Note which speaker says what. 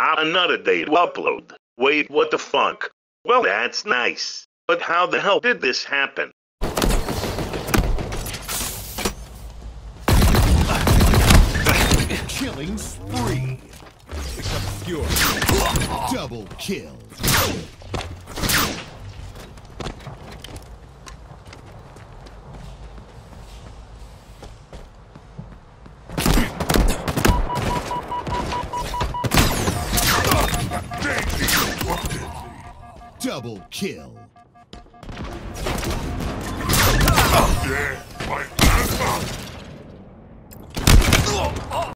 Speaker 1: Another day to upload. Wait, what the fuck? Well, that's nice. But how the hell did this happen?
Speaker 2: Killing spree. Obscure. Double kill. Double kill.
Speaker 3: Yeah, my grandpa.